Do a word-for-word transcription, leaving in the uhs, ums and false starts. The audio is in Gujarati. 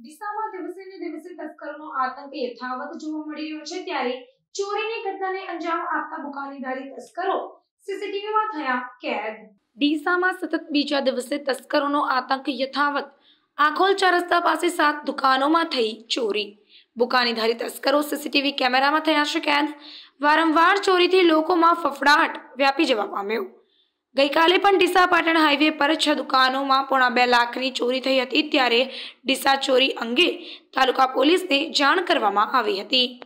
ડીસામાં દિવસે ને દિવસે તસ્કરોનો આતંક યથાવત જોવા મળી રહ્યો છે, ત્યારે ચોરીની ઘટનાને અંજામ આપતા બુકાનીધારી તસ્કરો સીસીટીવીમાં થયા કેદ। ડીસામાં સતત બીજા દિવસે તસ્કરોનો આતંક યથાવત। આખોલ ચાર રસ્તા પાસે સાત દુકાનોમાં થઈ ચોરી। બુકાનીધારી તસ્કરો સીસીટીવી કેમેરામાં થયા છે કેદ। વારંવાર ચોરીથી લોકોમાં ફફડાટ વ્યાપી જવા પામ્યો। ગઈકાલે પણ ડીસા પાટણ હાઈવે પર છ દુકાનોમાં પોણા બે લાખની ચોરી થઈ હતી, ત્યારે ડીસા ચોરી અંગે તાલુકા પોલીસને જાણ કરવામાં આવી હતી।